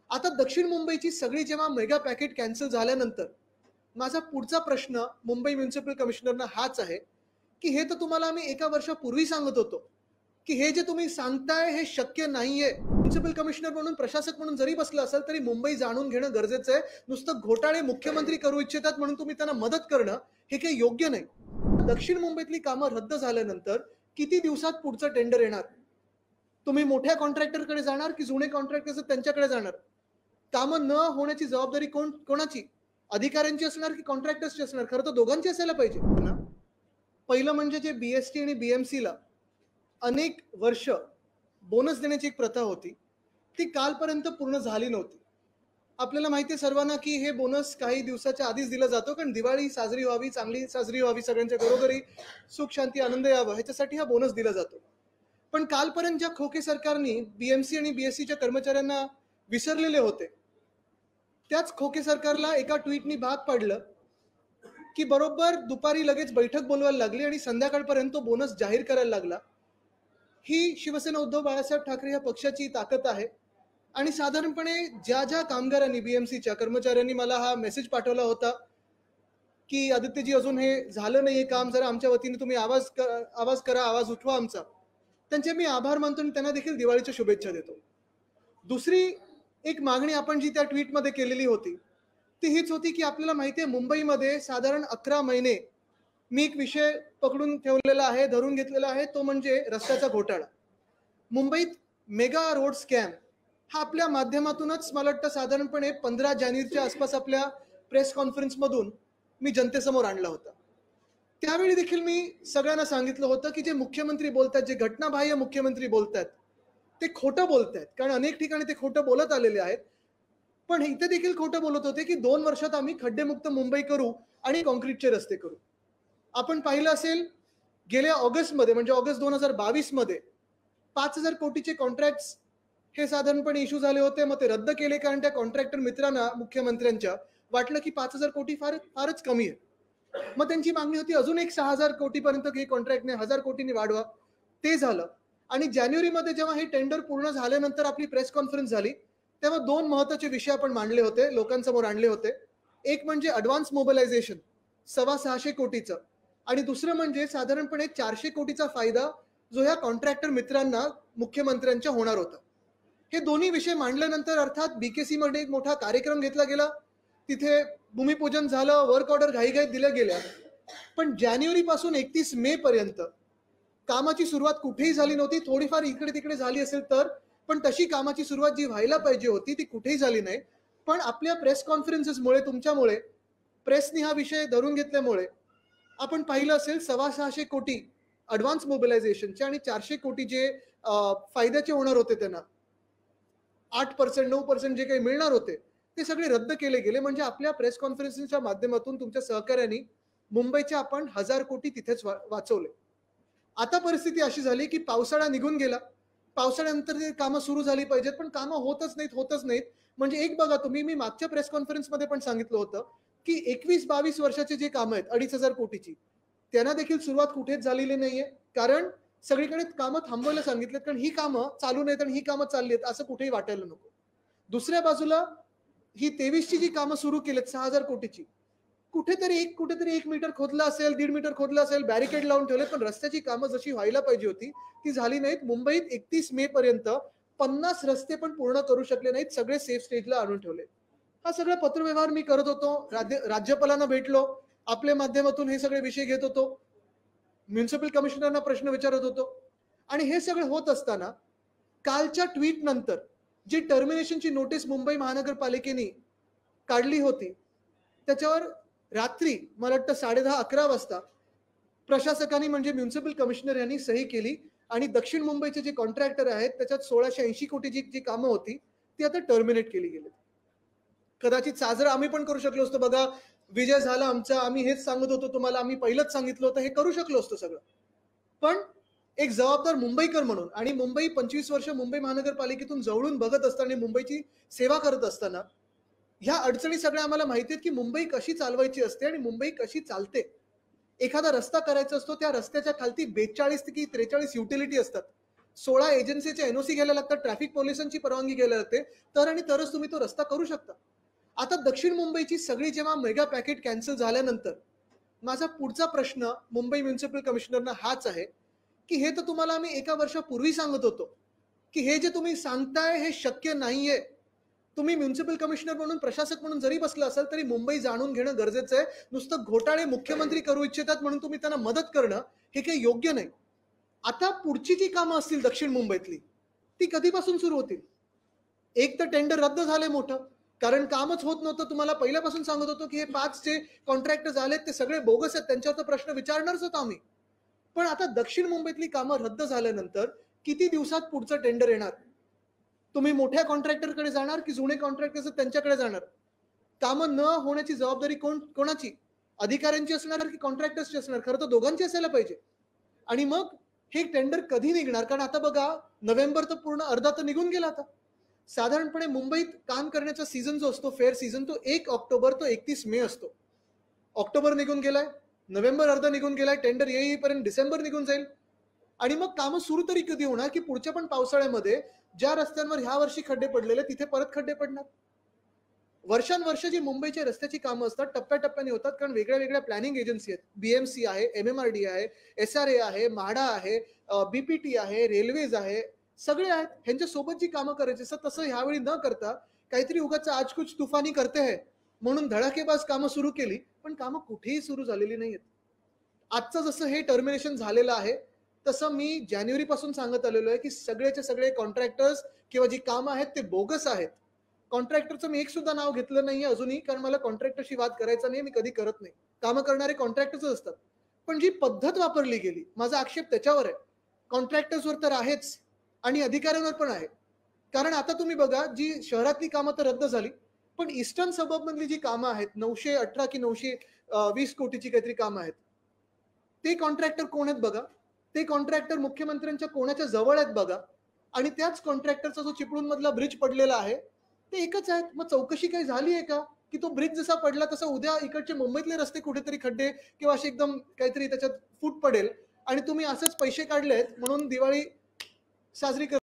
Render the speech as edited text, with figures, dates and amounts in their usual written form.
आता दक्षिण मुंबईची सगळी जेव्हा मेगा पॅकेट कॅन्सल झाल्यानंतर माझा पुढचा प्रश्न मुंबई म्युनिसिपल कमिशनरना हाच आहे, की हे तर तुम्हाला आम्ही एका वर्षापूर्वी सांगत होतो, की हे जे तुम्ही सांगताय हे शक्य नाहीये. म्युनिसिपल कमिशनर म्हणून, प्रशासक म्हणून जरी बसला असाल तरी मुंबई जाणून घेणं गरजेचं आहे. नुसतं घोटाळे मुख्यमंत्री करू इच्छितात म्हणून तुम्ही त्यांना मदत करणं हे काही योग्य नाही. दक्षिण मुंबईतली कामं रद्द झाल्यानंतर किती दिवसात पुढचं टेंडर येणार? तुम्ही मोठ्या कॉन्ट्रॅक्टरकडे जाणार की जुने कॉन्ट्रॅक्टर त्यांच्याकडे जाणार? कामं न होण्याची जबाबदारी कोणाची? अधिकाऱ्यांची असणार की कॉन्ट्रॅक्टर्सची असणार? खरं तर दोघांची असायला पाहिजे ना. पहिलं म्हणजे जे बीएसटी आणि बीएमसीला अनेक वर्ष बोनस देण्याची एक प्रथा होती, ती कालपर्यंत पूर्ण झाली नव्हती. आपल्याला माहिती आहे सर्वांना की हे बोनस काही दिवसाच्या आधीच दिला जातो, कारण दिवाळी साजरी व्हावी, चांगली साजरी व्हावी, सगळ्यांच्या घरोघरी सुख शांती आनंद यावा ह्याच्यासाठी हा बोनस दिला जातो. पण कालपर्यंत ज्या खोके सरकारने बीएमसी आणि बीएससीच्या कर्मचाऱ्यांना विसरलेले होते, त्याच खोके सरकारला एका ट्विटनी भाग पाडलं, की बरोबर दुपारी लगेच बैठक बोलवायला लागली आणि संध्याकाळपर्यंत तो बोनस जाहीर करायला लागला. ही शिवसेना उद्धव बाळासाहेब ठाकरे या पक्षाची ताकद आहे. आणि साधारणपणे ज्या ज्या कामगारांनी, बीएमसीच्या कर्मचाऱ्यांनी मला हा मेसेज पाठवला होता, की आदित्यजी अजून हे झालं नाहीये काम, जरा आमच्या वतीने तुम्ही आवाज करा, आवाज उठवा आमचा, त्यांचे मी आभार मानतो आणि त्यांना देखील दिवाळीच्या शुभेच्छा देतो. दुसरी एक मागणी आपण जी त्या ट्विटमध्ये केलेली होती ती हीच होती, की आपल्याला माहिती आहे मुंबईमध्ये साधारण 11 महिने मी एक विषय पकडून ठेवलेला आहे, धरून घेतलेला आहे, तो म्हणजे रस्त्याचा घोटाळा. मुंबईत मेगा रोड स्कॅम हा आपल्या माध्यमातूनच मला वाटतं साधारणपणे 15 जानेवारीच्या आसपास आपल्या प्रेस कॉन्फरन्समधून मी जनतेसमोर आणला होता. त्यावेळी देखील मी सगळ्यांना सांगितलं होतं, की जे मुख्यमंत्री बोलतात, जे घटनाबाह्य मुख्यमंत्री बोलतात, ते खोटं बोलतात. कारण अनेक ठिकाणी ते खोटं बोलत आलेले आहेत. पण इथे देखील खोटं बोलत होते, की 2 वर्षात आम्ही खड्डेमुक्त मुंबई करू आणि काँक्रीटचे रस्ते करू. आपण पाहिलं असेल गेल्या ऑगस्टमध्ये, म्हणजे ऑगस्ट 2022 मध्ये 5,000 कोटीचे कॉन्ट्रॅक्ट्स हे साधारणपणे इश्यू झाले होते. मग ते रद्द केले, कारण त्या कॉन्ट्रॅक्टर मित्रांना मुख्यमंत्र्यांच्या वाटलं की 5,000 कोटी फारच कमी आहे. मग त्यांची मागणी होती अजून एक 6,000 कोटीपर्यंत हे कॉन्ट्रॅक्टने 1,000 कोटींनी वाढवा. ते झालं. आणि जानेवारीमध्ये जेव्हा हे टेंडर पूर्ण झाल्यानंतर आपली प्रेस कॉन्फरन्स झाली, तेव्हा 2 महत्त्वाचे विषय आपण मांडले होते, लोकांसमोर आणले होते. एक म्हणजे ॲडव्हान्स मोबिलायझेशन 625 कोटीचं, आणि दुसरं म्हणजे साधारणपणे 400 कोटीचा फायदा जो ह्या कॉन्ट्रॅक्टर मित्रांना मुख्यमंत्र्यांच्या होणार होता. हे दोन्ही विषय मांडल्यानंतर अर्थात बीकेसी मध्ये एक मोठा कार्यक्रम घेतला गेला. तिथे भूमिपूजन झालं, वर्क ऑर्डर घाईघाईत दिल्या गेल्या. पण जानेवारी पासून 31 मे पर्यंत कामाची सुरुवात कुठेही झाली नव्हती. थोडीफार इकडे तिकडे झाली असेल तर, पण तशी कामाची सुरुवात जी व्हायला पाहिजे होती ती कुठेही झाली नाही. पण आपल्या प्रेस कॉन्फरन्सेसमुळे, तुमच्यामुळे, प्रेसनी हा विषय धरून घेतल्यामुळे आपण पाहिलं असेल 625 कोटी ॲडव्हान्स मोबिलायझेशनचे आणि 400 कोटी जे फायद्याचे होणार होते, त्यांना 8% 9% जे काही मिळणार होते ते सगळे रद्द केले गेले. म्हणजे आपल्या प्रेस कॉन्फरन्सच्या माध्यमातून तुमच्या सहकार्याने मुंबईचे आपण 1,000 कोटी तिथेच वाचवले. आता परिस्थिती अशी झाली की पावसाळा निघून गेला. पावसाळ्यानंतर ते कामं सुरू झाली पाहिजेत, पण कामं होतच नाहीत. म्हणजे एक बघा तुम्ही, मी मागच्या प्रेस कॉन्फरन्समध्ये पण सांगितलं होतं की 21-22 वर्षाचे जे कामं आहेत 2,500 कोटीची, त्यांना देखील सुरुवात कुठेच झालेली नाहीये. कारण सगळीकडे कामं थांबवायला सांगितलेत, कारण ही कामं चालू नाहीत आणि ही कामं चालली आहेत असं कुठेही वाटायला नको. दुसऱ्या बाजूला ही 23ची जी कामं सुरू केलीत 6,000 कोटीची, कुठेतरी 1 मीटर खोदलं असेल, 1.5 मीटर खोदलं असेल, बॅरिकेड लावून ठेवले, पण रस्त्याची कामं जशी व्हायला पाहिजे होती ती झाली नाहीत. मुंबईत 31 मे पर्यंत 50 रस्ते पण पूर्ण करू शकले नाहीत. सगळे सेफ स्टेजला आणून ठेवले. हा सगळा पत्रव्यवहार मी करत होतो. राज्यपालांना भेटलो, आपल्या माध्यमातून हे सगळे विषय घेत होतो, म्युनिसिपल कमिशनरना प्रश्न विचारत होतो. आणि हे सगळं होत असताना कालच्या ट्विट नंतर जी टर्मिनेशनची नोटीस मुंबई महानगरपालिकेने काढली होती, त्याच्यावर रात्री मला वाटतं 10:30-11 वाजता प्रशासकांनी, म्हणजे म्युनिसिपल कमिशनर यांनी सही केली आणि दक्षिण मुंबईचे जे कॉन्ट्रॅक्टर आहेत त्याच्यात 1,680 कोटीची जी कामं होती ती आता टर्मिनेट केली गेली. कदाचित साजरा आम्ही पण करू शकलो असतो. बघा, विजय झाला आमचा, आम्ही हेच सांगत होतो तुम्हाला, आम्ही पहिलंच सांगितलं होतं, हे करू शकलो असतो सगळं. पण एक जबाबदार मुंबईकर म्हणून, आणि मुंबई 25 वर्ष मुंबई महानगरपालिकेतून जवळून बघत असताना, मुंबईची सेवा करत असताना, ह्या अडचणी सगळ्या आम्हाला माहिती आहेत की मुंबई कशी चालवायची असते आणि मुंबई कशी चालते. एखादा रस्ता करायचा असतो, त्या रस्त्याच्या खालती 42 की 43 युटिलिटी असतात. 16 एजन्सीचे एनओसी घ्यायला लागतात, ट्रॅफिक पोलिसांची परवानगी घ्यायला लागते, तर आणि तरच तुम्ही तो रस्ता करू शकता. आता दक्षिण मुंबईची सगळी जेव्हा मेगा पॅकेज कॅन्सल झाल्यानंतर माझा पुढचा प्रश्न मुंबई म्युनिसिपल कमिशनरना हाच आहे, की हे तर तुम्हाला आम्ही एका वर्षापूर्वी सांगत होतो, की हे जे तुम्ही सांगताय हे शक्य नाहीये. तुम्ही म्युनिसिपल कमिशनर म्हणून, प्रशासक म्हणून जरी बसला असाल तरी मुंबई जाणून घेणं गरजेचं आहे. नुसतं घोटाळे मुख्यमंत्री करू इच्छितात म्हणून तुम्ही त्यांना मदत करणं हे काही योग्य नाही. आता पुढची जी कामं असतील दक्षिण मुंबईतली, ती कधीपासून सुरू होतील? एक तर टेंडर रद्द झालंय मोठं, कारण कामच होत नव्हतं. तुम्हाला पहिल्यापासून सांगत होतो, की हे 5 जे कॉन्ट्रॅक्टर झालेत ते सगळे बोगस आहेत. त्यांच्यावर तर प्रश्न विचारणारच होतो आम्ही. पण आता दक्षिण मुंबईतली कामं रद्द झाल्यानंतर किती दिवसात पुढचं टेंडर येणार? तुम्ही मोठ्या कॉन्ट्रॅक्टरकडे जाणार, की जुने कॉन्ट्रॅक्टर्स आहेत त्यांच्याकडे जाणार? कामं न होण्याची जबाबदारी कोणाची? अधिकाऱ्यांची असणार की कॉन्ट्रॅक्टर्सची असणार? खरं तर दोघांची असायला पाहिजे. आणि मग हे टेंडर कधी निघणार? कारण आता बघा, नोव्हेंबर तर पूर्ण अर्धा तर निघून गेला आता. साधारणपणे मुंबईत काम करण्याचा सीझन जो असतो, फेअर सीझन, तो 1 ऑक्टोबर तो 31 मे असतो. ऑक्टोबर निघून गेलाय, नोव्हेंबर अर्धा निघून गेलाय, टेंडर येईपर्यंत डिसेंबर निघून जाईल. आणि मग कामं सुरू तरी कधी होणार, की पुढच्या पण पावसाळ्यामध्ये ज्या रस्त्यांवर ह्या वर्षी खड्डे पडलेले तिथे परत खड्डे पडणार? वर्षानुवर्ष जी मुंबईच्या रस्त्याची कामं असतात टप्प्याटप्प्याने होतात, कारण वेगळ्या वेगळ्या प्लॅनिंग एजन्सी आहेत. बीएमसी आहे, एमएमआरडी आहे, एसआरए आहे, म्हाडा आहे, बीपीटी आहे, रेल्वेज आहे, सगळे आहेत. ह्यांच्या सोबत जी कामं करायची असतात तसं ह्यावेळी न करता काहीतरी उगाच आज कुछ तुफानी करते है म्हणून धडाकेबाज कामं सुरू केली, पण कामं कुठेही सुरू झालेली नाहीयेत. आजचं जसं हे टर्मिनेशन झालेलं आहे, तसं मी जानेवारीपासून सांगत आलेलो आहे, की सगळेचे सगळे कॉन्ट्रॅक्टर्स किंवा जी कामं आहेत ते बोगस आहेत. कॉन्ट्रॅक्टरचं मी एक सुद्धा नाव घेतलं नाहीये अजूनही, कारण मला कॉन्ट्रॅक्टरशी वाद करायचा नाही, मी कधी करत नाही. कामं करणारे कॉन्ट्रॅक्टरच असतात. पण जी पद्धत वापरली गेली, माझा आक्षेप त्याच्यावर आहे. कॉन्ट्रॅक्टर्सवर तर आहेच आणि अधिकाऱ्यांवर पण आहे. कारण आता तुम्ही बघा, जी शहरातली कामं तर रद्द झाली, पण ईस्टर्न सबअर्बमधली जी कामं आहेत, 918 की 920 कोटीची काहीतरी कामं आहेत. ते कॉन्ट्रॅक्टर कोण आहेत बघा. ते कॉन्ट्रॅक्टर मुख्यमंत्र्यांच्या कोणाच्या जवळ आहेत बघा. आणि त्याच कॉन्ट्रॅक्टरचा जो चिपळूणमधला ब्रिज पडलेला आहे, ते एकच आहेत. मग चौकशी काही झाली आहे का? की तो ब्रिज जसा पडला तसा उद्या इकडचे मुंबईतले रस्ते कुठेतरी खड्डे किंवा असे एकदम काहीतरी त्याच्यात फूट पडेल आणि तुम्ही असंच पैसे काढलेत म्हणून दिवाळी साजरी